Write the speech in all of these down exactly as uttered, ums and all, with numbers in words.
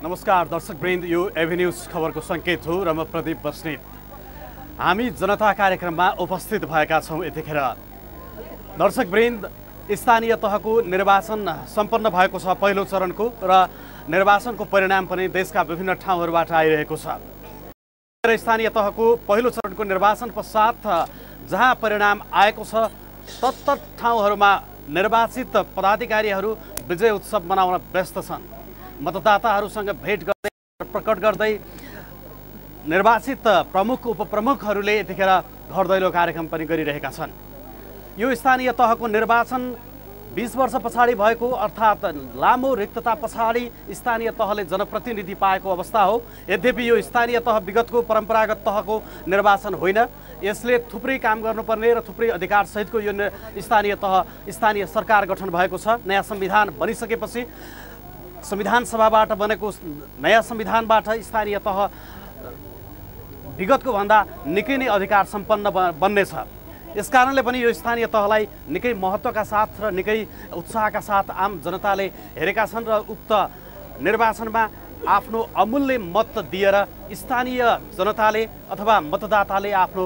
नमस्कार दर्शकवृन्द, यो एभिन्यूज खबरको सङ्केत हो र म प्रदीप बस्नेत। हामी जनता कार्यक्रममा उपस्थित भएका छौँ। यतिखेर दर्शकवृन्द, स्थानीय तहको निर्वाचन सम्पन्न भएको छ पहिलो चरणको, र निर्वाचनको परिणाम पनि देशका विभिन्न ठाउँहरूबाट आइरहेको छ। स्थानीय तहको पहिलो चरणको निर्वाचन पश्चात जहाँ परिणाम आएको छ तत्तत ठाउँहरूमा निर्वाचित पदाधिकारीहरू विजय उत्सव मनाउन व्यस्त छन्। मतदाताहरूसँग भेट गर्दै प्रकट गर्दै निर्वाचित प्रमुख उपप्रमुखहरूले यतिखेर घर दैलो कार्यक्रम पनि गरिरहेका छन्। यो स्थानीय तहको निर्वाचन बीस वर्ष पछाडि भएको, अर्थात् लामो रिक्तता पछाडि स्थानीय तहले जनप्रतिनिधि पाएको अवस्था हो। यद्यपि यो स्थानीय तह विगतको परम्परागत तहको निर्वाचन होइन। यसले थुप्रै काम गर्नुपर्ने र थुप्रै अधिकार सहितको यो स्थानीय तह स्थानीय सरकार गठन भएको छ। नयाँ संविधान बनिसकेपछि संविधान सभाबाट बनेको नयाँ संविधानबाट स्थानीय तह विगतको भन्दा निकै नै अधिकार सम्पन्न बन्नेछ। यसकारणले पनि यो स्थानीय तहलाई निकै महत्त्वका साथ र निकै उत्साहका साथ आम जनताले हेरेका छन् र उक्त निर्वाचनमा आफ्नो अमूल्य मत दिएर स्थानीय जनताले अथवा मतदाताले आफ्नो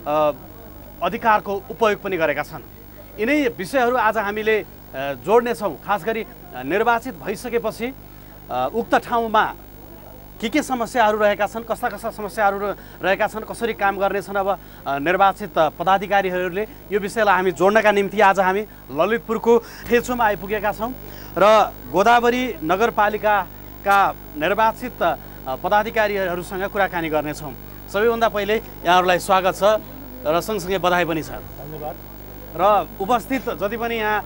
अधिकारको उपयोग पनि गरेका छन्। यिनै विषयहरू आज हामीले जोड्नेछौँ। खास गरी निर्वाचित भइसकेपछि उक्त ठाउँमा के के समस्याहरू रहेका छन्, कस्ता कस्ता समस्याहरू रहेका छन्, कसरी काम गर्नेछन् अब निर्वाचित पदाधिकारीहरूले, यो विषयलाई हामी जोड्नका निम्ति आज हामी ललितपुरको ठेचोमा आइपुगेका छौँ र गोदावरी नगरपालिकाका निर्वाचित पदाधिकारीहरूसँग कुराकानी गर्नेछौँ। सबैभन्दा पहिले यहाँहरूलाई स्वागत छ र सँगसँगै बधाई पनि छ। धन्यवाद। र उपस्थित जति पनि यहाँ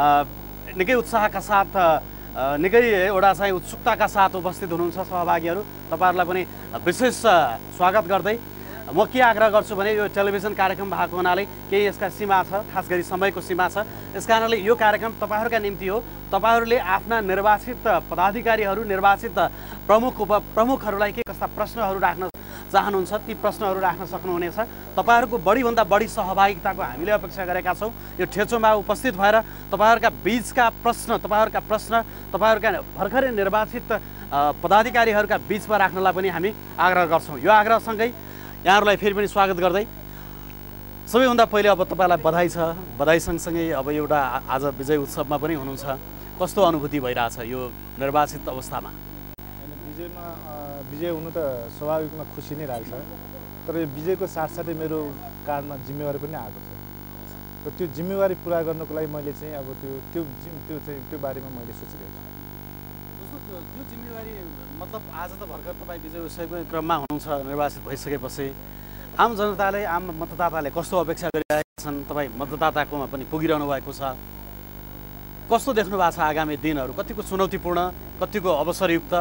निकै उत्साहका साथ निकै एउटा चाहिँ उत्सुकताका साथ उपस्थित हुनुहुन्छ सहभागीहरू, तपाईँहरूलाई पनि विशेष स्वागत गर्दै म के आग्रह गर्छु भने यो टेलिभिजन कार्यक्रम भएको हुनाले केही यसका सीमा छ, खास गरी समयको सीमा छ। यस कारणले यो कार्यक्रम तपाईँहरूका निम्ति हो। तपाईँहरूले आफ्ना निर्वाचित पदाधिकारीहरू, निर्वाचित प्रमुख उपप्रमुखहरूलाई के कस्ता प्रश्नहरू राख्न चाहनुहुन्छ ती प्रश्नहरू राख्न सक्नुहुनेछ। तपाईँहरूको बढीभन्दा बढी सहभागिताको हामीले अपेक्षा गरेका छौँ। यो ठेचोमा उपस्थित भएर तपाईँहरूका बीचका प्रश्न तपाईँहरूका प्रश्न तपाईँहरूका भर्खरै निर्वाचित पदाधिकारीहरूका बीचमा राख्नलाई पनि हामी आग्रह गर्छौँ। यो आग्रहसँगै यहाँहरूलाई फेरि पनि स्वागत गर्दै सबैभन्दा पहिले अब तपाईँलाई बधाई छ। बधाई सँगसँगै अब एउटा आज विजय उत्सवमा पनि हुनुहुन्छ। कस्तो अनुभूति भइरहेछ यो निर्वाचित अवस्थामा? विजयमा विजय हुनु त स्वाभाविकमा खुसी नै लाग्छ, तर यो विजयको साथसाथै मेरो काँधमा जिम्मेवारी पनि आएको छ र त्यो जिम्मेवारी पुरा गर्नको लागि मैले चाहिँ अब त्यो त्यो त्यो चाहिँ त्यो बारेमा मैले सोचिरहेको छु। जस्तो त्यो जिम्मेवारी मतलब आज त भर्खर तपाईँ विजय उत्सवको क्रममा हुनुहुन्छ। निर्वाचित भइसकेपछि आम जनताले, आम मतदाताले कस्तो अपेक्षा गरिरहेका छन्? तपाईँ मतदाताकोमा पनि पुगिरहनु भएको छ। कस्तो देख्नु भएको छ आगामी दिनहरू? कतिको चुनौतीपूर्ण, कतिको अवसरयुक्त?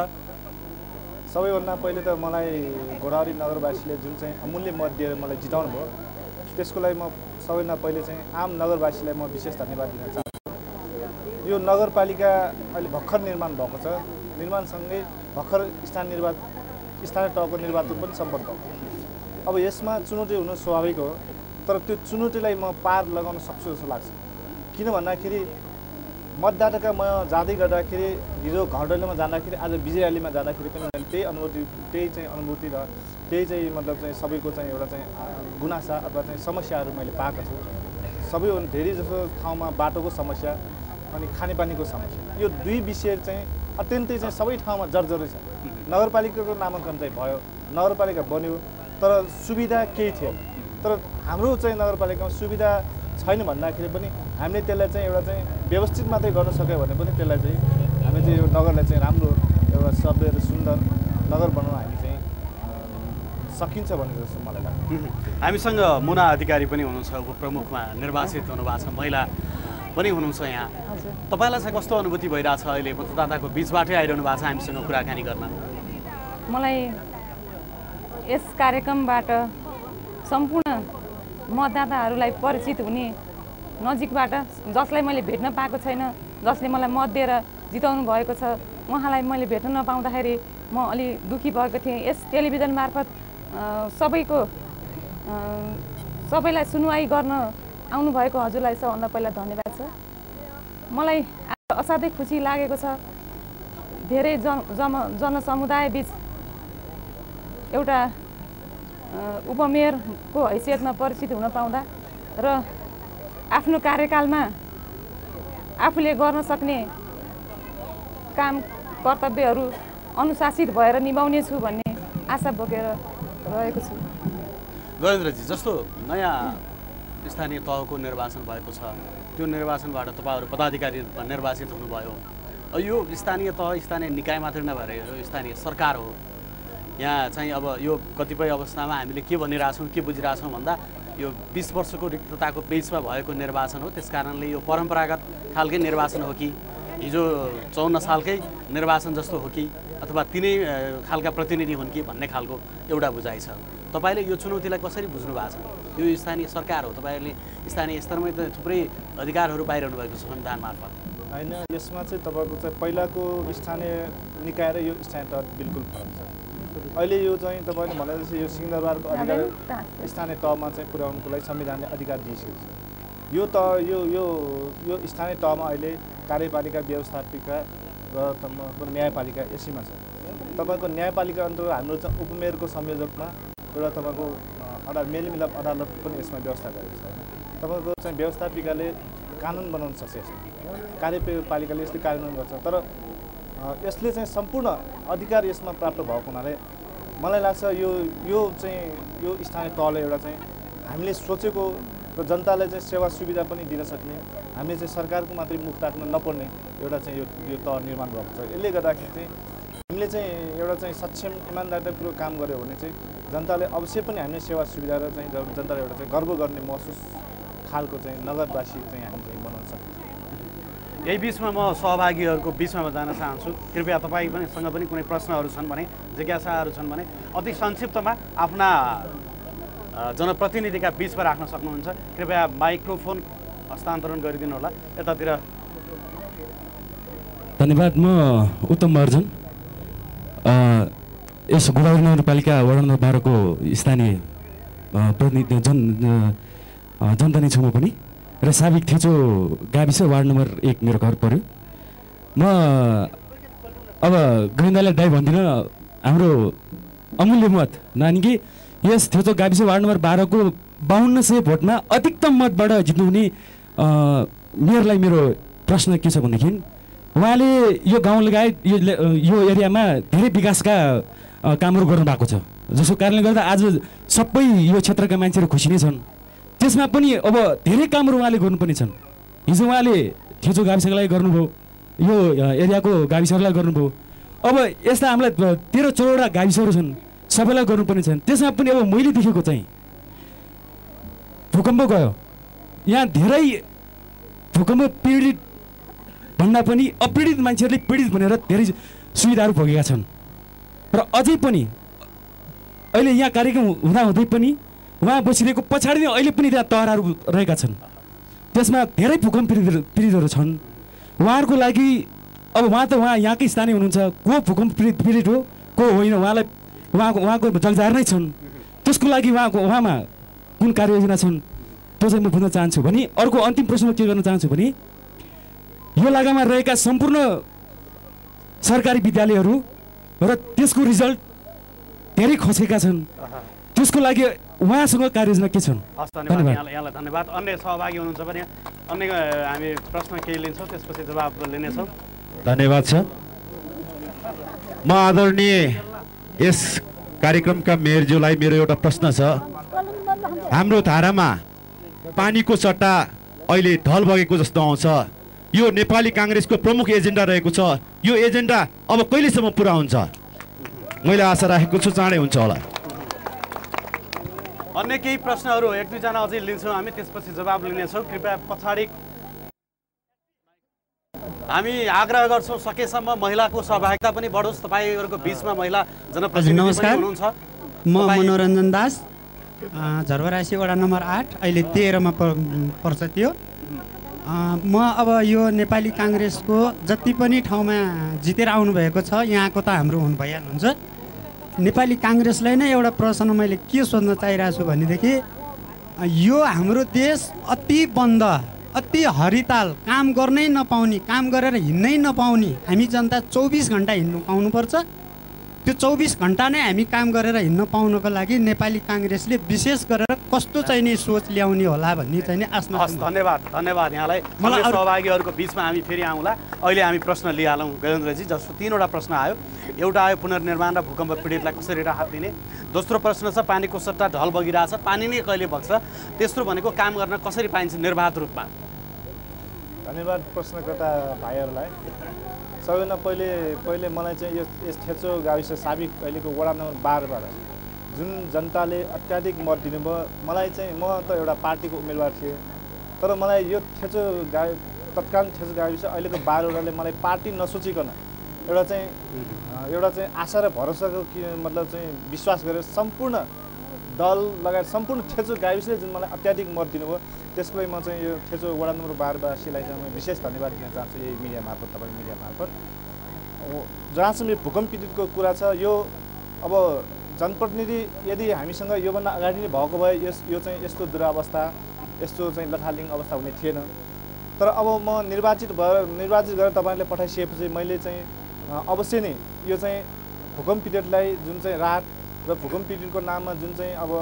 सबैभन्दा पहिले त मलाई गोदावरी नगरवासीले जुन चाहिँ अमूल्य मत दिएर मलाई जिताउनु भयो, त्यसको लागि म सबैभन्दा पहिले चाहिँ आम नगरवासीलाई म विशेष धन्यवाद दिन चाहन्छु। यो नगरपालिका अहिले भर्खर निर्माण भएको छ। निर्माणसँगै भर्खर स्थानीय निर्वाचन स्थानीय तहको निर्वाचन पनि सम्पन्न भयो। अब यसमा चुनौती हुनु स्वाभाविक हो, तर त्यो चुनौतीलाई म पार लगाउन सक्छु जस्तो लाग्छ। किन भन्दाखेरि मतदाताका म जाँदै गर्दाखेरि, हिजो घर दैलोमा जाँदाखेरि, आज विजय र्यालीमा जाँदाखेरि पनि मैले त्यही अनुभूति त्यही चाहिँ अनुभूति र त्यही चाहिँ मतलब चाहिँ सबैको चाहिँ एउटा चाहिँ गुनासा अथवा चाहिँ समस्याहरू मैले पाएको छु। सबैभन्दा धेरै जसो ठाउँमा बाटोको समस्या अनि खानेपानीको समस्या, यो दुई विषय चाहिँ अत्यन्तै चाहिँ सबै ठाउँमा जर्जरै छ। नगरपालिकाको नामाङ्कन चाहिँ भयो, नगरपालिका बन्यो, तर सुविधा केही थिएन। तर हाम्रो चाहिँ नगरपालिकामा सुविधा छैन भन्दाखेरि पनि हामीले त्यसलाई चाहिँ एउटा चाहिँ व्यवस्थित मात्रै गर्न सक्यो भने पनि त्यसलाई चाहिँ हामी चाहिँ यो नगरलाई चाहिँ राम्रो एउटा सभ्य र सुन्दर नगर बनाउन हामी चाहिँ सकिन्छ भन्ने जस्तो मलाई लाग्छ। हामीसँग मुना अधिकारी पनि हुनुहुन्छ, उपप्रमुखमा निर्वाचित हुनुभएको छ, महिला पनि हुनुहुन्छ यहाँ। तपाईँलाई चाहिँ कस्तो अनुभूति भइरहेछ? अहिले मतदाताको बिचबाटै आइरहनु भएको छ हामीसँग कुराकानी गर्न। मलाई यस कार्यक्रमबाट सम्पूर्ण मतदाताहरूलाई परिचित हुने, नजिकबाट जसलाई मैले भेट्न पाएको छैन, जसले मलाई मत दिएर जिताउनु भएको छ, उहाँलाई मैले भेट्न नपाउँदाखेरि म अलि दुःखी भएको थिएँ। यस टेलिभिजन मार्फत सबैको सबैलाई सुनवाई गर्न आउनुभएको हजुरलाई सबभन्दा पहिला धन्यवाद छ। मलाई असाध्यै खुसी लागेको छ। धेरै जन जन जनसमुदायबिच एउटा उपमेयरको हैसियतमा परिचित हुन पाउँदा र आफ्नो कार्यकालमा आफूले गर्न सक्ने काम कर्तव्यहरू अनुशासित भएर निभाउने छु भन्ने आशा बोकेर रहेको छु। गजेन्द्रजी, जस्तो नयाँ स्थानीय तहको निर्वाचन भएको छ, त्यो निर्वाचनबाट तपाईँहरू पदाधिकारी रूपमा निर्वाचित हुनुभयो। यो स्थानीय तह स्थानीय निकाय मात्रै नभएर यो स्थानीय सरकार हो। यहाँ चाहिँ अब यो कतिपय अवस्थामा हामीले के भनिरहेछौँ के बुझिरहेछौँ भन्दा यो बिस वर्षको रिक्तताको पेजमा भएको निर्वाचन हो। त्यस कारणले यो परम्परागत खालकै निर्वाचन हो कि हिजो चौन्न सालकै निर्वाचन जस्तो हो कि अथवा तिनै खालका प्रतिनिधि हुन् कि भन्ने खालको एउटा बुझाइ छ। तपाईँले यो चुनौतीलाई कसरी बुझ्नु भएको छ? यो स्थानीय सरकार हो, तपाईँहरूले स्थानीय स्तरमै त थुप्रै अधिकारहरू पाइरहनु भएको छ संविधान मार्फत। होइन, यसमा चाहिँ तपाईँको चाहिँ पहिलाको स्थानीय निकाय र यो स्थानीय तह बिल्कुल फरक छ। अहिले यो चाहिँ तपाईँले भने जस्तो यो सिंहदरबारको अधिकार स्थानीय तहमा चाहिँ पुर्याउनुको लागि संविधानले अधिकार दिइसकेको छ। यो तह यो यो यो स्थानीय तहमा अहिले कार्यपालिका, व्यवस्थापिका र तपाईँको न्यायपालिका यसैमा छ। तपाईँको न्यायपालिका अन्तर्गत हाम्रो चाहिँ उपमेयरको संयोजकमा एउटा तपाईँको अदालत मेलमिलाप अदालत पनि यसमा व्यवस्था गरेको छ। तपाईँको चाहिँ व्यवस्थापिकाले कानुन बनाउन सक्छ, यसमा कार्यपालिकाले यसले कार्यान्वयन गर्छ। तर यसले चाहिँ सम्पूर्ण अधिकार यसमा प्राप्त भएको हुनाले मलाई लाग्छ यो यो चाहिँ यो स्थानीय तहले एउटा चाहिँ हामीले सोचेको र जनतालाई चाहिँ सेवा सुविधा पनि दिन सक्ने, हामीले चाहिँ सरकारको मात्रै मुख राख्न नपर्ने एउटा चाहिँ यो यो तह निर्माण भएको छ। यसले गर्दाखेरि चाहिँ हामीले चाहिँ एउटा चाहिँ सक्षम इमान्दारीपूर्वक काम गऱ्यो भने चाहिँ जनताले अवश्य पनि हामीले सेवा सुविधा र चाहिँ जनताले एउटा चाहिँ गर्व गर्ने महसुस खालको चाहिँ नगरवासी चाहिँ हामी चाहिँ बनाउन सक्छौँ। यही बिचमा म सहभागीहरूको बिचमा जान चाहन्छु। कृपया तपाईँ पनि सँग पनि कुनै प्रश्नहरू छन् भने, जिज्ञासाहरू छन् भने अति संक्षिप्तमा आफ्ना जनप्रतिनिधिका बिचमा राख्न सक्नुहुन्छ। कृपया माइक्रोफोन हस्तान्तरण गरिदिनु होला यतातिर। धन्यवाद। म उत्तम अर्जन, यस गोदावरी नगरपालिका वडा नम्बर बाह्रको स्थानीय प्रतिनिधि जन जनता नै छु म पनि, र साबिक थेचो गाविस वार्ड नम्बर एक मेरो घर पर्यो। म अब गोविन्दलाई दाइ भन्दिनँ, हाम्रो अमूल्य मत नानी कि यस थेचो गाविस वार्ड नम्बर बाह्रको बाहन्न सय भोटमा अधिकतम मतबाट जित्नुहुने मेयरलाई मेरो प्रश्न के छ भनेदेखि उहाँले यो गाउँ लगायत यो यो एरियामा धेरै विकासका कामहरू गर्नुभएको छ, जसको कारणले गर्दा आज सबै यो क्षेत्रका मान्छेहरू खुसी नै छन्। त्यसमा पनि अब धेरै कामहरू उहाँले गर्नुपर्ने छन्। हिजो उहाँले थेचो गाविसको लागि गर्नुभयो, यो एरियाको गाविसहरूलाई गर्नुभयो। अब यस्ता हामीलाई तेह्र चौधवटा गाविसहरू छन्, सबैलाई गर्नुपर्ने छन्। त्यसमा पनि अब मैले देखेको चाहिँ भूकम्प गयो, यहाँ धेरै भूकम्प पीडित भन्दा पनि अपीडित मान्छेहरूले पीडित भनेर धेरै सुविधाहरू भोगेका छन्। र अझै पनि अहिले यहाँ कार्यक्रम हुँदाहुँदै पनि उहाँ बसिरहेको पछाडि नै अहिले पनि त्यहाँ तहराहरू रहेका छन्। त्यसमा धेरै भूकम्प पीडित पीडितहरू छन्। उहाँहरूको लागि अब उहाँ त उहाँ यहाँकै स्थानीय हुनुहुन्छ, को भूकम्प पीडित पीडित हो को होइन उहाँलाई उहाँको उहाँको जगजार नै छन्। त्यसको लागि उहाँको उहाँमा कुन कार्ययोजना छन् त्यो चाहिँ म बुझ्न चाहन्छु। भने अर्को अन्तिम प्रश्न के गर्न चाहन्छु भने यो लगामा रहेका सम्पूर्ण सरकारी विद्यालयहरू र त्यसको रिजल्ट धेरै खसेका छन्, त्यसको लागि उहाँसँग कार्ययोजना के छन्? हस्, धन्यवाद यहाँलाई धन्यवाद। अन्य सहभागी हुनुहुन्छ भने अन्य हामी प्रश्न केही लिन्छौँ, त्यसपछि जवाब लिनेछौँ। धन्यवाद छ। म आदरणीय यस कार्यक्रमका मेयरज्यूलाई मेरो एउटा प्रश्न छ। हाम्रो धारामा पानीको सट्टा अहिले ढल बगेको जस्तो आउँछ। यो नेपाली काङ्ग्रेसको प्रमुख एजेन्डा रहेको छ। यो एजेन्डा अब कहिलेसम्म पुरा हुन्छ? मैले आशा राखेको छु चाँडै हुन्छ होला। अन्य केही प्रश्नहरू एक दुईजना अझै लिन्छौँ हामी, त्यसपछि जवाब लिनेछौँ। कृपया पछाडि हामी आग्रह गर्छौँ सकेसम्म महिलाको सहभागिता पनि बढोस्। तपाईँहरूको बिचमा महिला जनप्रतिनिधि नमस्कार, हुनुहुन्छ। म मनोरञ्जन दास, झरबरासी वडा नम्बर आठ, अहिले तेह्रमा पर्छ त्यो। म अब यो नेपाली काङ्ग्रेसको जति पनि ठाउँमा जितेर आउनुभएको छ यहाँको त हाम्रो हुनु भइहाल्नुहुन्छ। नेपाली काङ्ग्रेसलाई नै एउटा प्रश्न मैले के सोध्न चाहिरहेको छु भनेदेखि यो हाम्रो देश अति बन्द अति हरिताल काम गर्नै नपाउने, काम गरेर हिँड्नै नपाउने हामी जनता चौबिस घन्टा हिँड्नु पाउनुपर्छ। त्यो चौबिस घन्टा नै हामी काम गरेर हिँड्न पाउनको लागि नेपाली काङ्ग्रेसले विशेष गरेर कस्तो चाहिँ नि सोच ल्याउने होला भन्ने चाहिँ नि आशा। हस्, धन्यवाद धन्यवाद यहाँलाई। मलाई सहभागीहरूको बिचमा हामी फेरि आउँला। अहिले हामी प्रश्न लिइहालौँ गजेन्द्रजी, जसको तिनवटा प्रश्न आयो। एउटा आयो पुनर्निर्माण र भूकम्प पीडितलाई कसरी राहत दिने। दोस्रो प्रश्न छ पानीको सट्टा ढल बगिरहेछ, पानी नै कहिले बग्छ। तेस्रो भनेको काम गर्न कसरी पाइन्छ निर्वाध रूपमा। धन्यवाद प्रश्नकर्ता भाइहरूलाई। सबैभन्दा पहिले पहिले मलाई चाहिँ यो यस ठेचो गाविस साबिक अहिलेको वडा नम्बर बाह्रबाट जुन जनताले अत्याधिक मत दिनुभयो, मलाई चाहिँ म त एउटा पार्टीको उम्मेदवार थिएँ, तर मलाई यो ठेचो गा तत्कालीन ठेचो गाविस अहिलेको बाह्रवटाले मलाई पार्टी नसोचिकन एउटा चाहिँ एउटा चाहिँ आशा र भरोसाको कि मतलब चाहिँ विश्वास गरेर सम्पूर्ण दल लगायत सम्पूर्ण ठेचो गाविसले जुन मलाई अत्याधिक मत दिनुभयो, त्यसको लागि म चाहिँ यो ठेचो वडा नम्बर बाह्रवासीलाई चाहिँ म विशेष धन्यवाद दिन चाहन्छु यही मिडिया मार्फत, तपाईँको मिडिया मार्फत। जहाँसम्म यो भूकम्प पीडितको कुरा छ, यो अब जनप्रतिनिधि यदि हामीसँग योभन्दा अगाडि नै भएको भए यस यो चाहिँ यस्तो दुरावस्था, यस्तो चाहिँ लथालिङ अवस्था हुने थिएन। तर अब म निर्वाचित भएर निर्वाचित गरेर तपाईँहरूले पठाइसकेपछि मैले चाहिँ अवश्य नै यो चाहिँ भूकम्प पीडितलाई जुन चाहिँ राहत र भूकम्प पीडितको नाममा जुन चाहिँ अब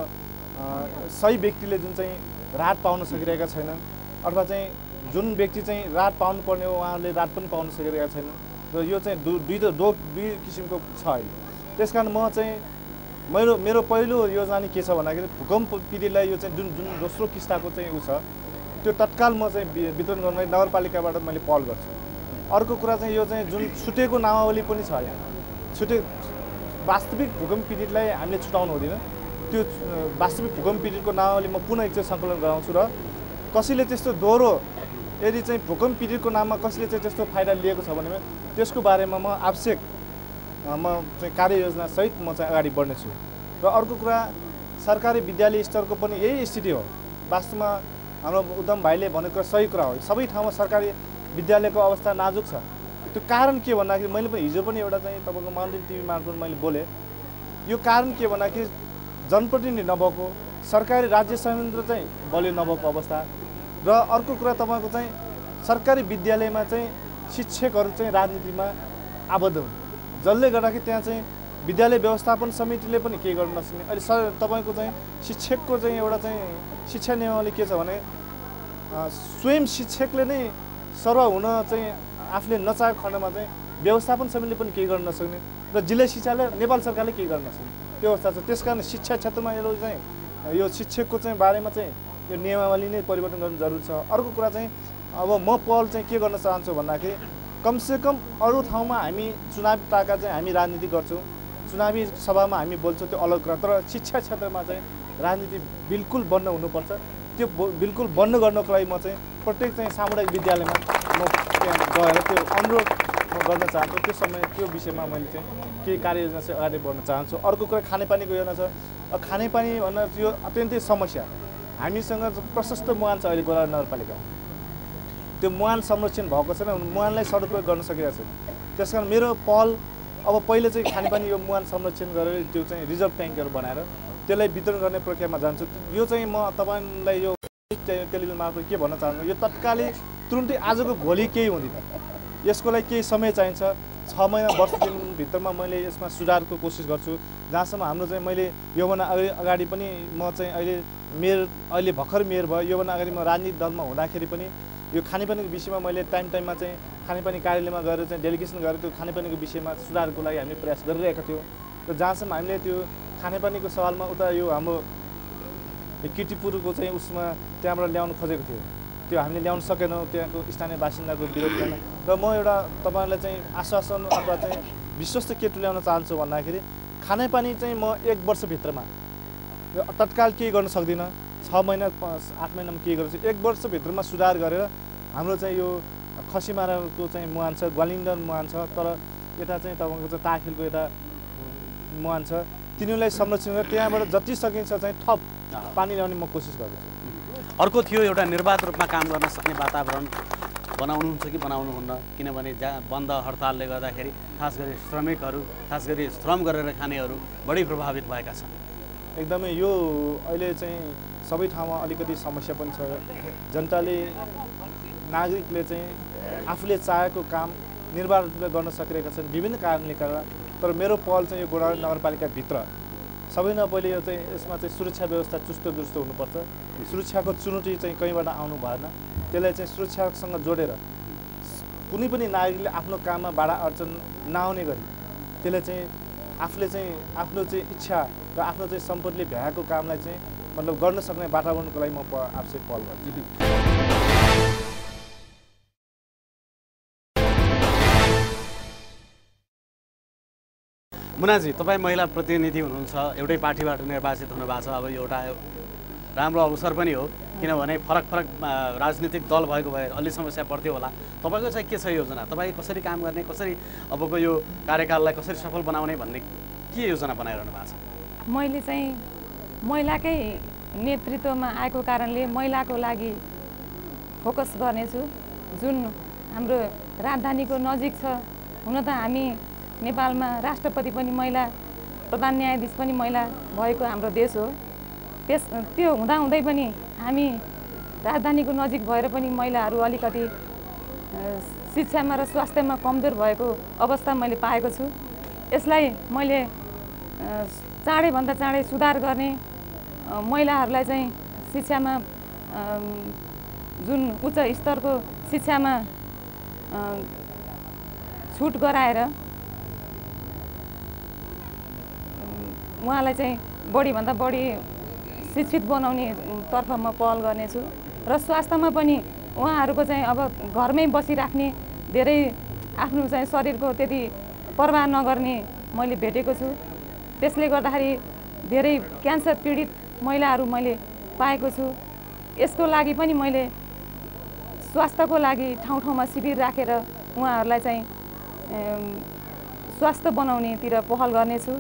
सही व्यक्तिले जुन चाहिँ राहत पाउन सकिरहेका छैन, अथवा चाहिँ जुन व्यक्ति चाहिँ राहत पाउनुपर्ने हो उहाँहरूले राहत पनि पाउन सकिरहेका छैन, र यो चाहिँ दु दुई दो दुई किसिमको छ अहिले। त्यस कारण म चाहिँ मेरो मेरो पहिलो योजना नि के छ भन्दाखेरि भूकम्प पीडितलाई यो चाहिँ जुन जुन दोस्रो किस्ताको चाहिँ ऊ छ त्यो तत्काल म चाहिँ वितरण गर्न नगरपालिकाबाट मैले पहल गर्छु। अर्को कुरा चाहिँ यो चाहिँ जुन छुटेको नामावली पनि छ यहाँ, छुटे वास्तविक भूकम्प पीडितलाई हामीले छुटाउनु हुँदैन, त्यो वास्तविक भूकम्प पीडितको नामावली म पुनः एकचोटि सङ्कलन गराउँछु। र कसैले त्यस्तो दोहोरो यदि चाहिँ भूकम्प पीडितको नाममा कसैले चाहिँ त्यस्तो फाइदा लिएको छ भने त्यसको बारेमा म आवश्यक म चाहिँ कार्ययोजनासहित म चाहिँ अगाडि बढ्नेछु। र अर्को कुरा सरकारी विद्यालय स्तरको पनि यही स्थिति हो। वास्तवमा हाम्रो उद्धम भाइले भनेको सही कुरा हो, सबै ठाउँमा सरकारी विद्यालयको अवस्था नाजुक छ। त्यो कारण के भन्दाखेरि मैले पनि हिजो पनि एउटा चाहिँ तपाईँको माउन्टेन टिभी मार्फत मैले बोलेँ, यो कारण के भन्दाखेरि जनप्रतिनिधि नभएको, सरकारी राज्य संयन्त्र चाहिँ बलियो नभएको अवस्था, र अर्को कुरा तपाईँको चाहिँ सरकारी विद्यालयमा चाहिँ शिक्षकहरू चाहिँ राजनीतिमा आबद्ध हुन्, जसले गर्दाखेरि त्यहाँ चाहिँ विद्यालय व्यवस्थापन समितिले पनि केही गर्न नसक्ने। अहिले सर तपाईँको चाहिँ शिक्षकको चाहिँ एउटा चाहिँ शिक्षा नियमावली के छ भने स्वयं शिक्षकले नै सर्व हुन चाहिँ आफूले नचाहेको खण्डमा चाहिँ व्यवस्थापन समितिले पनि केही गर्न नसक्ने र जिल्ला शिक्षाले नेपाल सरकारले केही गर्न नसक्ने त्यो अवस्था छ। त्यस कारण शिक्षा क्षेत्रमा यो चाहिँ यो शिक्षकको चाहिँ बारेमा चाहिँ यो नियमावली नै परिवर्तन गर्नु जरुरी छ। अर्को कुरा चाहिँ अब म पहल चाहिँ के गर्न चाहन्छु भन्दाखेरि कमसेकम अरू ठाउँमा हामी चुनावी ताका चाहिँ हामी राजनीति गर्छौँ, चुनावी सभामा हामी बोल्छौँ, त्यो अलग कुरा, तर शिक्षा क्षेत्रमा चाहिँ राजनीति बिल्कुल बन्द हुनुपर्छ। त्यो बिल्कुल बन्द गर्नको लागि म चाहिँ प्रत्येक चाहिँ सामुदायिक विद्यालयमा म त्यहाँ गएर त्यो अनुरोध म गर्न चाहन्छु। त्यो समय त्यो विषयमा मैले चाहिँ केही कार्ययोजना चाहिँ अगाडि बढ्न चाहन्छु। अर्को कुरा खानेपानीको योजना छ। खानेपानी भन्दा यो अत्यन्तै समस्या, हामीसँग प्रशस्त मुहान छ अहिले गोरा नगरपालिकामा, त्यो मुहान संरक्षण भएको छैन, मुहानलाई सदुपयोग गर्न सकिरहेको छैन। त्यस कारण मेरो पहल अब पहिले चाहिँ खानेपानी यो मुहान संरक्षण गरेर त्यो चाहिँ रिजर्भ ट्याङ्कहरू बनाएर त्यसलाई वितरण गर्ने प्रक्रियामा जान्छु। यो चाहिँ म तपाईँलाई यो टेलिभिजन मार्फत के भन्न चाहन्छु, यो तत्कालै तुरुन्तै आजको भोलि केही हुँदैन, यसको लागि केही समय चाहिन्छ। छ महिना वर्ष दिनभित्रमा मैले यसमा सुधारको कोसिस गर्छु। जहाँसम्म हाम्रो चाहिँ मैले योभन्दा अगाडि अगाडि पनि म चाहिँ अहिले मेयर अहिले भर्खर मेयर भयो, योभन्दा अगाडि म राजनीतिक दलमा हुँदाखेरि पनि यो खानेपानीको विषयमा मैले टाइम टाइममा चाहिँ खानेपानी कार्यालयमा गएर चाहिँ डेलिगेसन गरेर त्यो खानेपानीको विषयमा सुधारको लागि हामीले प्रयास गरिरहेका थियौँ। र जहाँसम्म हामीले त्यो खानेपानीको सवालमा उता यो हाम्रो किर्तिपुरको चाहिँ उसमा त्यहाँबाट ल्याउनु खोजेको थियो, त्यो हामीले ल्याउन सकेनौँ, त्यहाँको स्थानीय बासिन्दाको विरोध गर्न। र म एउटा तपाईँहरूलाई चाहिँ आश्वासन अथवा चाहिँ विश्वस्त के तुल्याउन चाहन्छु भन्दाखेरि खानेपानी चाहिँ म एक वर्षभित्रमा तत्काल केही गर्न सक्दिनँ, छ महिना आठ महिनामा केही गर्छु, एक वर्षभित्रमा सुधार गरेर हाम्रो चाहिँ यो खसीमाराको चाहिँ मुहान छ, ग्वालिन्डर मुहान छ, तर यता चाहिँ तपाईँको चाहिँ ताखिलको यता मुहान छ, तिनीहरूलाई संरक्षण गरेर त्यहाँबाट जति सकिन्छ चाहिँ थप पानी ल्याउने म कोसिस गर्दैछु। अर्को थियो एउटा निर्वाध रूपमा काम गर्न सक्ने वातावरण बनाउनुहुन्छ कि बनाउनुहुन्न, किनभने जहाँ बन्द हडतालले गर्दाखेरि खास गरी श्रमिकहरू खास गरी श्रम गरेर खानेहरू बढी प्रभावित भएका छन्। एकदमै यो अहिले चाहिँ सबै ठाउँमा अलिकति समस्या पनि छ। जनताले नागरिकले चाहिँ आफूले चाहेको काम निर्वाध रूपले गर्न सकिरहेका छन् विभिन्न कारणले गर्दा। तर मेरो पहल चाहिँ यो गोडावरी नगरपालिकाभित्र सबैभन्दा पहिले यो चाहिँ यसमा चाहिँ सुरक्षा व्यवस्था चुस्त दुरुस्त हुनुपर्छ। सुरक्षाको चुनौती चाहिँ कहीँबाट आउनु भएन, त्यसलाई चाहिँ सुरक्षासँग जोडेर कुनै पनि नागरिकले आफ्नो काममा बाधा अडचन नआउने गरी त्यसले चाहिँ आफूले चाहिँ आफ्नो चाहिँ इच्छा र आफ्नो चाहिँ सम्पत्तिले भ्याएको कामलाई चाहिँ मतलब गर्न सक्ने वातावरणको लागि म आवश्यक पहल गर्छु। मुनाजी, तपाईँ महिला प्रतिनिधि हुनुहुन्छ, एउटै पार्टीबाट निर्वाचित हुनुभएको छ। अब एउटा राम्रो अवसर पनि हो, किनभने फरक फरक राजनीतिक दल भएको भए अलि समस्या पर्थ्यो होला। तपाईँको चाहिँ के छ योजना? तपाईँ कसरी काम गर्ने, कसरी अबको यो कार्यकाललाई कसरी सफल बनाउने भन्ने के योजना बनाइरहनु भएको छ? मैले चाहिँ महिलाकै नेतृत्वमा आएको कारणले महिलाको लागि फोकस गर्नेछु। जुन हाम्रो राजधानीको नजिक छ, हुन त हामी नेपालमा राष्ट्रपति पनि महिला, प्रधान न्यायाधीश पनि महिला भएको हाम्रो देश हो। त्यस त्यो हुँदाहुँदै पनि हामी राजधानीको नजिक भएर पनि महिलाहरू अलिकति शिक्षामा र स्वास्थ्यमा कमजोर भएको अवस्था मैले पाएको छु। यसलाई मैले चाँडैभन्दा चाँडै सुधार गर्ने, महिलाहरूलाई चाहिँ शिक्षामा जुन उच्च स्तरको शिक्षामा छुट गराएर उहाँलाई चाहिँ बढीभन्दा बढी शिक्षित बनाउने तर्फ म पहल गर्नेछु। र स्वास्थ्यमा पनि उहाँहरूको चाहिँ अब घरमै बसिराख्ने, धेरै आफ्नो चाहिँ शरीरको त्यति परवाह नगर्ने मैले भेटेको छु। त्यसले गर्दाखेरि धेरै क्यान्सर पीडित महिलाहरू मैले पाएको छु। यसको लागि पनि मैले स्वास्थ्यको लागि ठाउँ ठाउँमा शिविर राखेर उहाँहरूलाई चाहिँ स्वास्थ्य बनाउनेतिर पहल गर्नेछु।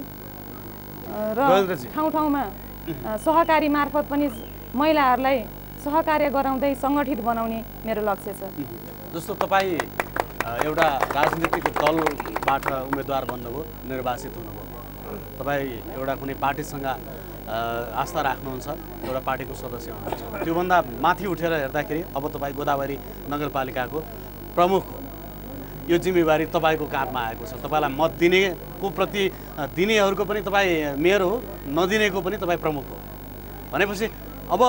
र ठाउँ ठाउँमा सहकारी मार्फत पनि महिलाहरूलाई सहकार्य गराउँदै सङ्गठित बनाउने मेरो लक्ष्य छ। जस्तो तपाईँ एउटा राजनीतिक दलबाट उम्मेदवार बन्नुभयो, निर्वाचित हुनुभयो, तपाईँ एउटा कुनै पार्टीसँग आस्था राख्नुहुन्छ, एउटा पार्टीको सदस्य हुनुहुन्छ, त्योभन्दा माथि उठेर हेर्दाखेरि अब तपाईँ गोदावरी नगरपालिकाको प्रमुख हो। यो जिम्मेवारी तपाईँको काँधमा आएको छ। तपाईँलाई मत दिनेको प्रति दिनेहरूको पनि तपाईँ मेयर हो, नदिनेको पनि तपाईँ प्रमुख हो भनेपछि अब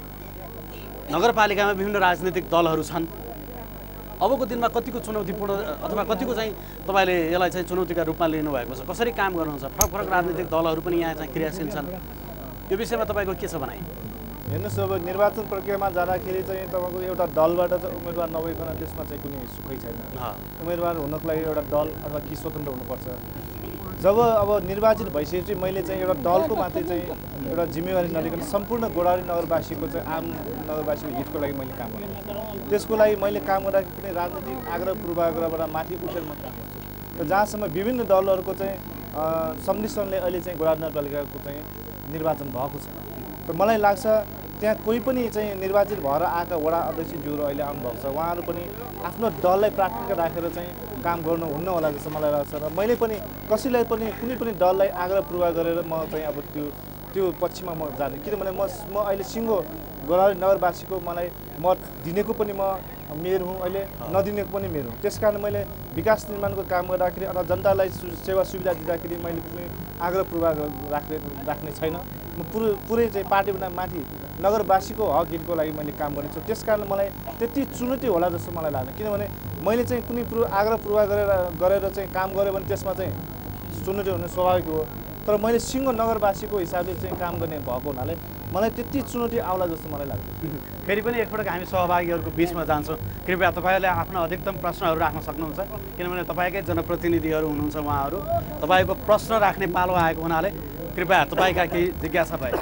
नगरपालिकामा विभिन्न राजनीतिक दलहरू छन्। अबको दिनमा कतिको चुनौतीपूर्ण अथवा कतिको चाहिँ तपाईँले यसलाई चाहिँ चुनौतीका रूपमा लिनुभएको छ? कसरी काम गर्नुहुन्छ? फरक फरक राजनीतिक दलहरू पनि यहाँ चाहिँ क्रियाशील छन्। यो विषयमा तपाईँको के छ भनाइ? हेर्नुहोस्, अब निर्वाचन प्रक्रियामा जाँदाखेरि चाहिँ तपाईँको एउटा दलबाट चाहिँ उम्मेदवार नभइकन त्यसमा चाहिँ कुनै सुखै छैन। उम्मेदवार हुनको लागि एउटा दल अथवा कि स्वतन्त्र हुनुपर्छ। जब अब निर्वाचित भइसकेपछि मैले चाहिँ एउटा दलको मात्रै चाहिँ एउटा जिम्मेवारी नलिकन सम्पूर्ण गोडावरी नगरवासीको चाहिँ आम नगरवासीको हितको लागि मैले काम गर्छु। त्यसको लागि मैले काम गर्दाखेरि पनि राजनीतिक आग्रह पूर्वाग्रहबाट माथि उठेर म काम गर्छु। र जहाँसम्म विभिन्न दलहरूको चाहिँ सम्मिश्रणले अहिले चाहिँ गोडावरी नगरपालिकाको चाहिँ निर्वाचन भएको छ, त मलाई लाग्छ त्यहाँ कोही पनि चाहिँ निर्वाचित भएर आएका वडा अध्यक्षज्यूहरू अहिले आउनुभएको छ, उहाँहरू पनि आफ्नो दललाई प्राथमिकता राखेर चाहिँ काम गर्नुहुन्न होला जस्तो मलाई लाग्छ। र मैले पनि कसैलाई पनि कुनै पनि दललाई आग्रह पूर्वाग्रह गरेर म चाहिँ अब त्यो त्यो पक्षमा म जाने, किनभने म म अहिले सिङ्गो गोदावरी नगरवासीको मलाई मत दिनेको पनि म मेयर हुँ, अहिले नदिनेको पनि मेयर हुँ। त्यस कारण मैले विकास निर्माणको काम गर्दाखेरि अथवा जनतालाई सेवा सुविधा दिँदाखेरि मैले कुनै आग्रह पूर्वाग्रह राख्ने राख्ने छैन। म पुरै पुरै चाहिँ पार्टीभन्दा माथि नगरवासीको हक हितको लागि मैले काम गर्नेछु। त्यस कारण मलाई त्यति चुनौती होला जस्तो मलाई लाग्दैन, किनभने मैले चाहिँ कुनै पूर्व आग्रह पूर्वाग्रह गरेर गरेर चाहिँ काम गरेँ भने त्यसमा चाहिँ चुनौती हुनु स्वाभाविक हो। तर मैले सिङ्गो नगरवासीको हिसाबले चाहिँ काम गर्ने भएको हुनाले मलाई त्यति चुनौती आउला जस्तो मलाई लाग्दैन। फेरि पनि एकपटक हामी सहभागीहरूको बिचमा जान्छौँ। कृपया तपाईँहरूले आफ्नो अधिकतम प्रश्नहरू राख्न सक्नुहुन्छ, किनभने तपाईँकै जनप्रतिनिधिहरू हुनुहुन्छ, उहाँहरू तपाईँको प्रश्न राख्ने पालो आएको हुनाले कृपया तपाईँका केही जिज्ञासा भए।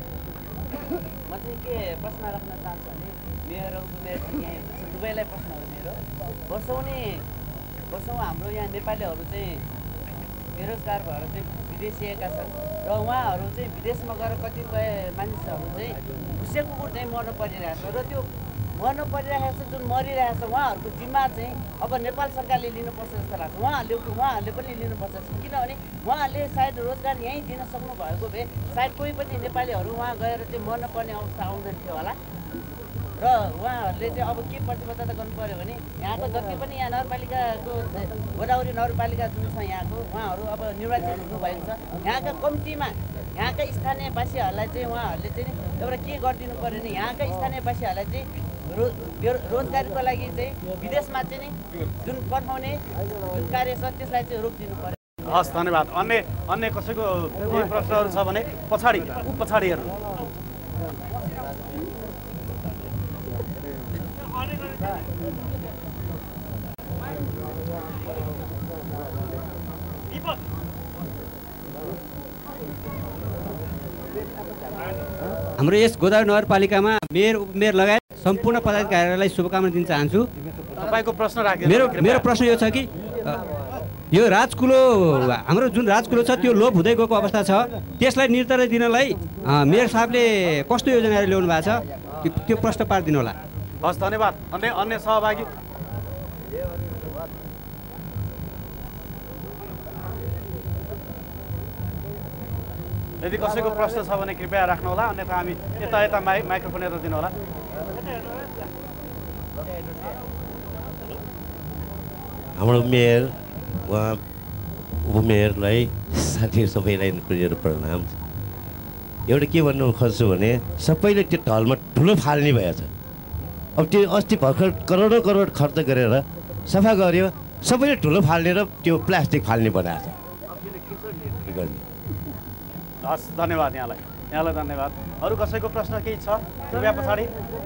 म चाहिँ के प्रश्न राख्न चाहन्छु भने मेयर र उपमेयर यहाँ दुवैलाई प्रश्न हो मेरो। वर्षौँ नि वर्षौँ हाम्रो यहाँ नेपालीहरू चाहिँ बेरोजगार भएर चाहिँ विदेशिएका छन् र उहाँहरू चाहिँ विदेशमा गएर कतिपय मानिसहरू चाहिँ भुसे कुकुर चाहिँ मर्न परिरहेको छ र त्यो मर्न परिरहेको छ, जुन मरिरहेको छ उहाँहरूको जिम्मा चाहिँ अब नेपाल सरकारले लिनुपर्छ जस्तो लाग्छ। उहाँहरूले उहाँहरूले पनि लिनुपर्छ, किनभने उहाँहरूले सायद रोजगार यहीँ दिन सक्नु भएको भए सायद कोही पनि नेपालीहरू उहाँ गएर चाहिँ मर्न पर्ने अवस्था आउँदैन थियो होला। र उहाँहरूले चाहिँ अब के प्रतिबद्धता गर्नु पऱ्यो भने यहाँको जति पनि यहाँ नगरपालिकाको गोदावरी नगरपालिका जुन छ यहाँको उहाँहरू अब निर्वाचित हुनुभएको छ यहाँका कम्तीमा यहाँका स्थानीयवासीहरूलाई चाहिँ उहाँहरूले चाहिँ एउटा के गरिदिनु पऱ्यो भने यहाँका स्थानीयवासीहरूलाई चाहिँ रो रोजगारीको लागि चाहिँ विदेशमा चाहिँ नि जुन पठाउने जुन कार्य छ त्यसलाई चाहिँ रोकिदिनु पऱ्यो। हस् धन्यवाद। अन्य अन्य कसैको केही प्रश्नहरू छ भने पछाडि ऊ पछाडि हेर्नु। हाम्रो यस गोदावरी नगरपालिकामा मेयर उपमेयर लगायत सम्पूर्ण पदाधिकारीहरूलाई शुभकामना दिन चाहन्छु। तपाईँको प्रश्न राख्नु। मेरो मेरो प्रश्न यो छ कि यो राजकुलो हाम्रो जुन राजकुलो छ त्यो लोप हुँदै गएको अवस्था छ, त्यसलाई निर्धारण दिनलाई मेयर साहबले कस्तो योजनाहरू ल्याउनु भएको छ त्यो प्रश्न पारिदिनु होला। हस् धन्यवाद। अन्य अन्य सहभागी यदि कसैको प्रश्न छ भने कृपया राख्नु होला, अन्यथा हामी यता यता माइ माइक्रोफोन यता दिनु होला। हाम्रो मेयर उहाँ उपमेयरलाई साथीहरू सबैलाई प्रिय प्रणाम। एउटा के भन्नु खोज्छु भने सबैले त्यो ढलमा ठुलो फाल्ने भएछ। अब त्यो अस्ति भर्खर करोडौँ करोड खर्च गरेर सफा गर्यो, सबैले ठुलो फाल्ने र त्यो प्लास्टिक फाल्ने बनाएको छ। हस् धन्यवाद यहाँलाई यहाँलाई धन्यवाद। अरू कसैको प्रश्न केही छ कृपया पछाडि।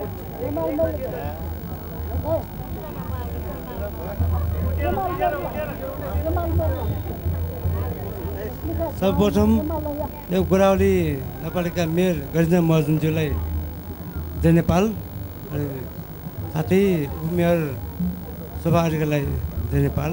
सर्वप्रथम यो गोदावरी नगरपालिका मेयर गरिना महर्जनज्यूलाई जय नेपाल, साथै उपमेयर शोभा अधिकारीलाई जय नेपाल।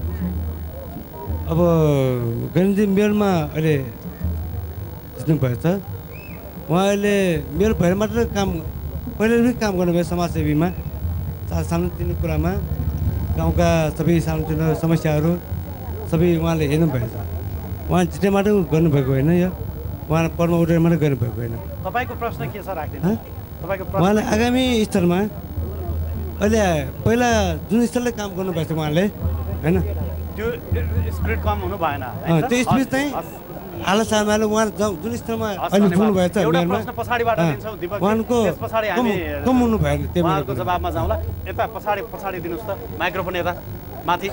अब गरिनाजी मेयरमा अहिले जित्नुभएछ। उहाँले मेयर भएर मात्र काम पहिले पनि काम गर्नुभयो समाजसेवीमा, सानोतिनो कुरामा गाउँका सबै सानोतिनो समस्याहरू सबै उहाँले हेर्नुभएको छ। उहाँ जिते मात्रै गर्नुभएको होइन, यो उहाँ पद्म उठेर मात्रै गर्नुभएको होइन। तपाईँको प्रश्न के छ राख्दिनु। तपाईँको प्रश्न उहाँले आगामी स्तरमा अहिले पहिला जुन स्तरले काम गर्नुभएको छ उहाँले होइन, त्यो स्पिरिट कम हुनु भएन। त्यो स्पिरिट चाहिँ हाल सालमा उहाँ जुन स्तरमा अहिले पुग्नुभएको छ मेयरमा पछाडिबाट दिन्छौँ दिपक, उहाँको पछाडि हामी कम हुनु भएन। त्यो उहाँहरूको जवाबमा जाउँला। यता पछाडि पछाडि दिनुहोस् त माइक्रोफोन, यता माथि।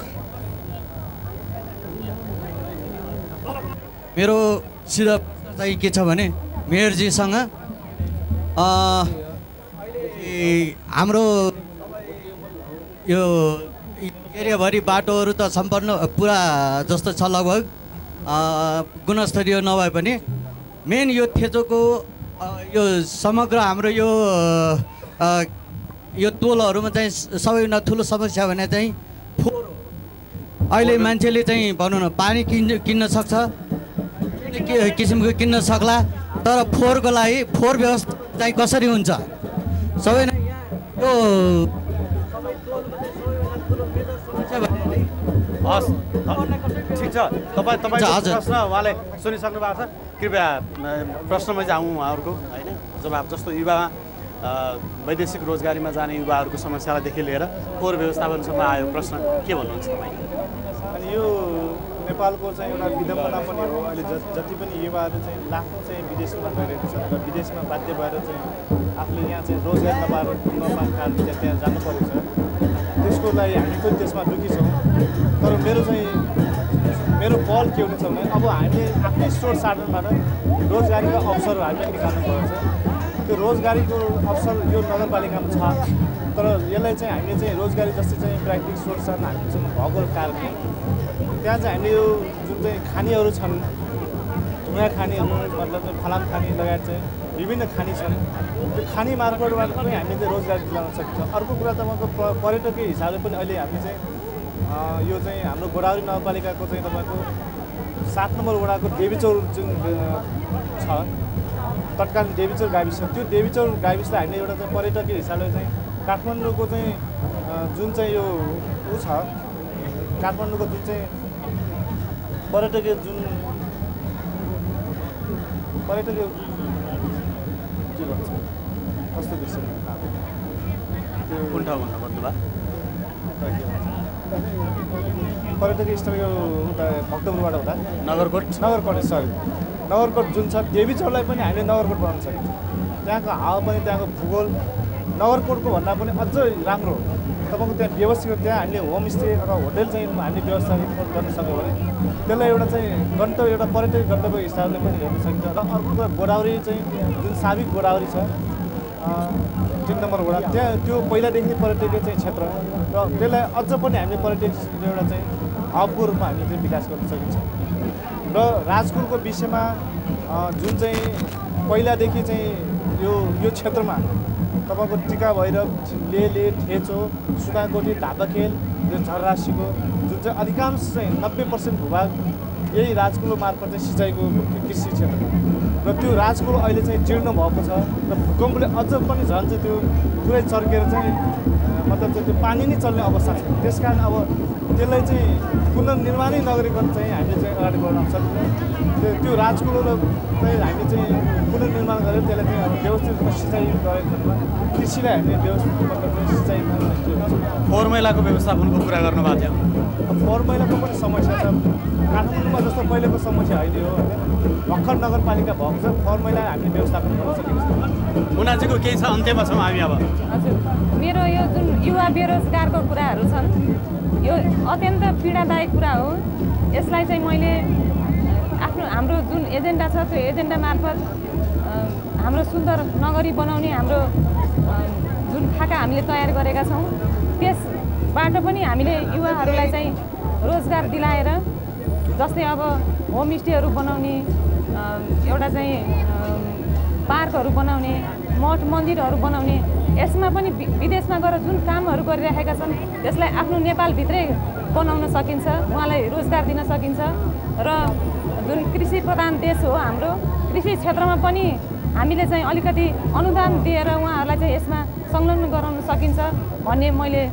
मेरो सिधा चाहिँ के छ भने मेयरजीसँग हाम्रो यो एरियाभरि बाटोहरू त सम्पन्न पुरा जस्तो छ लगभग, गुणस्तरीय नभए पनि मेन यो थेचोको यो समग्र हाम्रो यो यो टोलहरूमा चाहिँ सबैभन्दा ठुलो समस्या भने चाहिँ फोहोर। अहिले मान्छेले चाहिँ भनौँ न पानी किन् किन्न सक्छ, किसिमको किन्न सक्ला, तर फोहोरको लागि फोहोर व्यवस्था चाहिँ कसरी हुन्छ सबै यो हस् ठिक छ। तपाईँ तपाईँको प्रश्न उहाँले सुनिसक्नु भएको छ। कृपया प्रश्नमा जाउँ उहाँहरूको होइन। जवाब जस्तो युवा वैदेशिक रोजगारीमा जाने युवाहरूको समस्यादेखि लिएर फोहोर व्यवस्थापनसम्म आयो प्रश्न, के भन्नुहुन्छ तपाईँ? अनि यो नेपालको चाहिँ एउटा विडम्बना पनि हो। अहिले ज जति पनि युवाहरू चाहिँ लाखौँ चाहिँ विदेशमा गइरहेको छ र विदेशमा बाध्य भएर चाहिँ आफूले यहाँ चाहिँ रोजगार नपाएर नपाएको कारणले त्यहाँ जानु परेको छ। त्यसको लागि हामी पनि त्यसमा दुःखी छौँ। तर मेरो चाहिँ मेरो पहल के हुनेछ भने अब हामीले आफ्नै स्रोत साधनबाट रोजगारीको अवसरहरू हामीले निकाल्नु पर्छ। त्यो रोजगारीको अवसर यो नगरपालिकामा छ, तर यसलाई चाहिँ हामीले चाहिँ रोजगारी जस्तै चाहिँ प्राकृतिक स्रोत साधन हामीसँग भएको कारणले त्यहाँ चाहिँ हामीले यो जुन चाहिँ खानीहरू छन्, ढुङ्गा खानीहरू मतलब चाहिँ फलाम खानी लगायत चाहिँ विभिन्न खानी छन्, त्यो खानी मार्फतबाट पनि हामीले चाहिँ रोजगारी दिलाउन सकिन्छ। अर्को कुरा तपाईँको पर्यटकीय हिसाबले पनि अहिले हामी चाहिँ यो चाहिँ हाम्रो गोदावरी नगरपालिकाको चाहिँ तपाईँको सात नम्बर वडाको देवीचौर जुन छ तत्कालीन देवीचौर गाविस छ, त्यो देवीचौर गाविसलाई हामीले एउटा चाहिँ पर्यटकीय हिसाबले चाहिँ काठमाडौँको चाहिँ जुन चाहिँ यो ऊ छ, काठमाडौँको जुन चाहिँ पर्यटकीय जुन पर्यटकीय के भन्छ कस्तो विषय कुन ठाउँमा भन्नुभयो? पर्यटकीय स्थल यो उता भक्तपुरबाट हुँदा नगरकोट नगरकोट सरी नगरकोट जुन छ देवीचौरलाई पनि हामीले नगरकोट बनाउन सकिन्छ। त्यहाँको हावा पनि त्यहाँको भूगोल नगरकोटको भन्दा पनि अझ राम्रो तपाईँको त्यहाँ व्यवस्थित त्यहाँ हामीले होमस्टे अथवा होटेल चाहिँ हामीले व्यवस्था गर्न सक्यो भने त्यसलाई एउटा चाहिँ गन्तव्य एउटा पर्यटकीय गन्तव्य हिसाबले पनि हेर्न सकिन्छ। र अर्को त गोदावरी चाहिँ जुन साबिक गोदावरी छ तिन नम्बर वडा त्यहाँ त्यो पहिलादेखि पर्यटकीय चाहिँ क्षेत्र र त्यसलाई अझ पनि हामीले पर्यटक एउटा चाहिँ हबको रूपमा हामीले चाहिँ विकास गर्न सकिन्छ। र राजकुलको विषयमा जुन चाहिँ पहिलादेखि चाहिँ यो यो क्षेत्रमा तपाईँको टिका भैरव लेले ठेचो सुनाकोटी ढापाखेल यो झरराशीको जुन चाहिँ अधिकांश चाहिँ नब्बे पर्सेन्ट भूभाग यही राजकुलो मार्फत चाहिँ सिँचाइको कृषि क्षेत्र र त्यो राजकुलो अहिले चाहिँ जीर्ण भएको छ र भूकम्पले अझ पनि झन् चाहिँ त्यो पुरै चर्केर चाहिँ मतलब चाहिँ त्यो पानी नै चल्ने अवस्था छ। त्यस कारण अब त्यसलाई चाहिँ पुनर्निर्माणै नगरिकन चाहिँ हामीले चाहिँ अगाडि बढाउन सक्दैन। त्यो त्यो राजकुलोलाई चाहिँ हामीले चाहिँ पुनर्निर्माण गरेर त्यसलाई चाहिँ अब व्यवस्थित रूपमा सिँचाइ गरेर कृषिलाई हामीले व्यवस्थित रूपमा चाहिँ सिँचाइमा फोहोर मैलाको व्यवस्थापनको कुरा गर्नुभएको थियो। अब फोहोर मैलाको पनि समस्या छ। काठमाडौँमा जस्तो पहिलेको समस्या होइन हो होइन भर्खर नगरपालिका भएको छ फोहोर मैला हामीले व्यवस्थापन गर्न सकिन्छ। मुनाजीको केही छ अन्त्यमा छौँ हामी अब। हजुर मेरो यो जुन युवा बेरोजगारको कुराहरू छन् यो अत्यन्त पीडादायक कुरा हो। यसलाई चाहिँ मैले आफ्नो हाम्रो जुन एजेन्डा छ त्यो एजेन्डा मार्फत हाम्रो सुन्दर नगरी बनाउने हाम्रो जुन खाका हामीले तयार गरेका छौँ त्यसबाट पनि हामीले युवाहरूलाई चाहिँ रोजगार दिलाएर जस्तै अब होमस्टेहरू बनाउने एउटा चाहिँ पार्कहरू बनाउने मठ मन्दिरहरू बनाउने यसमा पनि विदेशमा गएर जुन कामहरू गरिरहेका छन् त्यसलाई आफ्नो नेपालभित्रै बनाउन सकिन्छ उहाँलाई रोजगार दिन सकिन्छ। र जुन कृषि प्रधान देश हो हाम्रो कृषि क्षेत्रमा पनि हामीले चाहिँ अलिकति अनुदान दिएर उहाँहरूलाई चाहिँ यसमा संलग्न गराउन सकिन्छ भन्ने मैले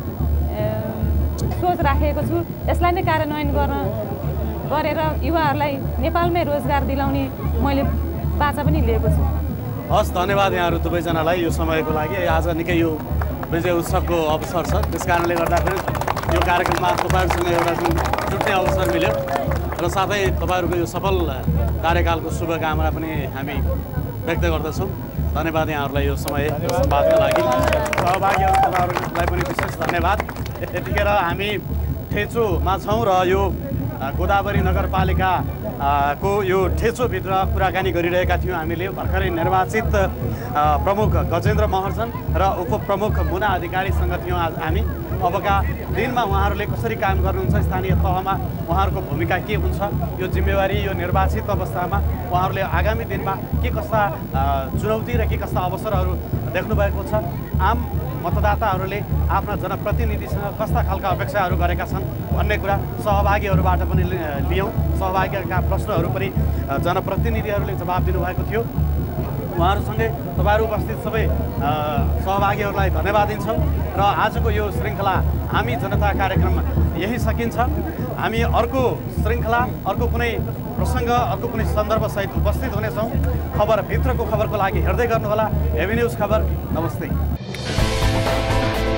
सोच राखेको छु। यसलाई नै कार्यान्वयन गर्न गरेर युवाहरूलाई नेपालमै रोजगार दिलाउने मैले बाचा पनि लिएको छु। हस् धन्यवाद यहाँहरू दुवैजनालाई यो समयको लागि। आज निकै यो विजय उत्सवको अवसर छ त्यस कारणले गर्दाखेरि यो कार्यक्रममा तपाईँहरूसँग एउटा जुन जुट्ने अवसर मिल्यो र साथै तपाईँहरूको यो सफल कार्यकालको शुभकामना पनि हामी व्यक्त गर्दछौँ। धन्यवाद यहाँहरूलाई यो समय संवादका लागि। सहभागीहरू तपाईँहरूलाई पनि विशेष धन्यवाद। यतिखेर हामी ठेचोमा छौँ र यो गोदावरी नगरपालिका को यो ठेचोभित्र कुराकानी गरिरहेका थियौँ हामीले। भर्खरै निर्वाचित प्रमुख गजेन्द्र महर्जन र उपप्रमुख मुना अधिकारीसँग थियौँ आज हामी। अबका दिनमा उहाँहरूले कसरी काम गर्नुहुन्छ स्थानीय तहमा उहाँहरूको भूमिका के हुन्छ यो जिम्मेवारी यो निर्वाचित अवस्थामा उहाँहरूले आगामी दिनमा के कस्ता चुनौती र के कस्ता अवसरहरू देख्नुभएको छ आम मतदाताहरूले आफ्ना जनप्रतिनिधिसँग कस्ता खालका अपेक्षाहरू गरेका छन् भन्ने कुरा सहभागीहरूबाट पनि लियौँ। सहभागीका प्रश्नहरू पनि जनप्रतिनिधिहरूले जवाब दिनुभएको थियो। उहाँहरूसँगै तपाईँहरू उपस्थित सबै सहभागीहरूलाई धन्यवाद दिन्छौँ र आजको यो श्रृङ्खला हामी जनता कार्यक्रम यही सकिन्छ। हामी अर्को श्रृङ्खला अर्को कुनै प्रसङ्ग अर्को कुनै सन्दर्भसहित उपस्थित हुनेछौँ। खबर भित्रको खबरको लागि हेर्दै गर्नुहोला एभी न्युज खबर। नमस्ते।